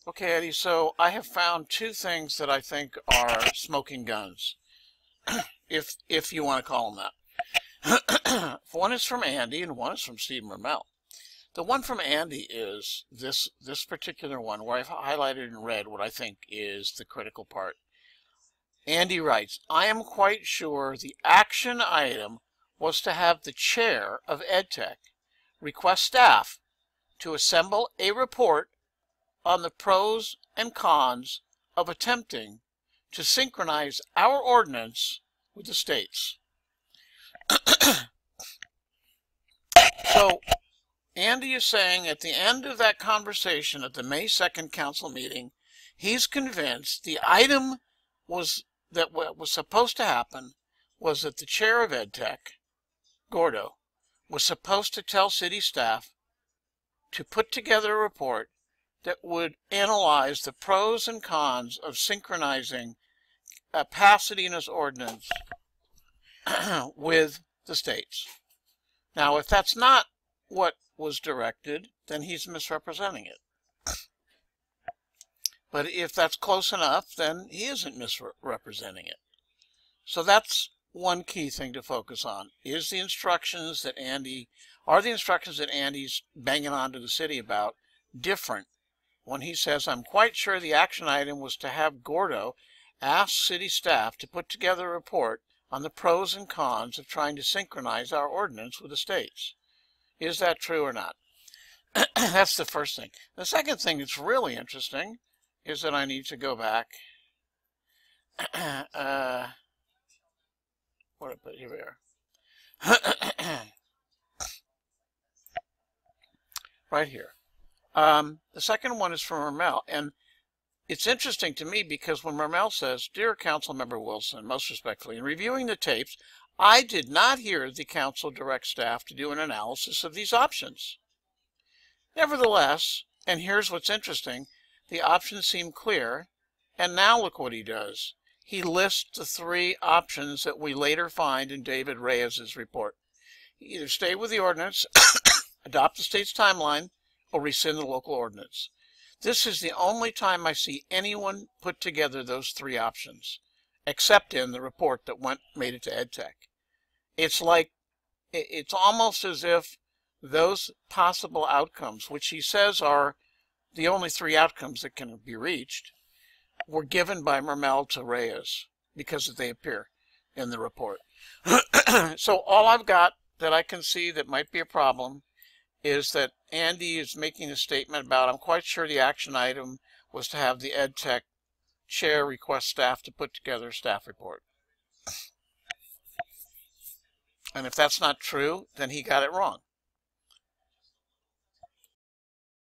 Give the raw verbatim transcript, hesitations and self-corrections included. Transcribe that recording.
Okay, Eddie, so I have found two things that I think are smoking guns, if if you want to call them that. One is from Andy and one is from Steve Mermel. The one from Andy is this this particular one where I've highlighted in red what I think is the critical part. Andy writes, I am quite sure the action item was to have the chair of EdTech request staff to assemble a report on the pros and cons of attempting to synchronize our ordinance with the states. So, Andy is saying at the end of that conversation at the May second council meeting, he's convinced the item was that what was supposed to happen was that the chair of EdTech, Gordo, was supposed to tell city staff to put together a report that would analyze the pros and cons of synchronizing a Pasadena's ordinance with the states. Now, if that's not what was directed, then he's misrepresenting it. But if that's close enough, then he isn't misrepresenting it. So that's one key thing to focus on. Is the instructions that Andy, are the instructions that Andy's banging on to the city about different when he says, I'm quite sure the action item was to have Gordo ask city staff to put together a report on the pros and cons of trying to synchronize our ordinance with the states. Is that true or not? That's the first thing. The second thing that's really interesting is that I need to go back. uh, what did I put here? We are. Right here. Um, the second one is from Mermel, and it's interesting to me because when Mermel says, Dear Councilmember Wilson, most respectfully, in reviewing the tapes, I did not hear the council direct staff to do an analysis of these options. Nevertheless, and here's what's interesting, the options seem clear, and now look what he does. He lists the three options that we later find in David Reyes's report. Either stay with the ordinance, adopt the state's timeline, or rescind the local ordinance. This is the only time I see anyone put together those three options, except in the report that went made it to EdTech. It's like, it's almost as if those possible outcomes, which he says are the only three outcomes that can be reached, were given by Mermel to Reyes because they appear in the report. So all I've got that I can see that might be a problem is that Andy is making a statement about, I'm quite sure the action item was to have the EdTech chair request staff to put together a staff report. And if that's not true, then he got it wrong.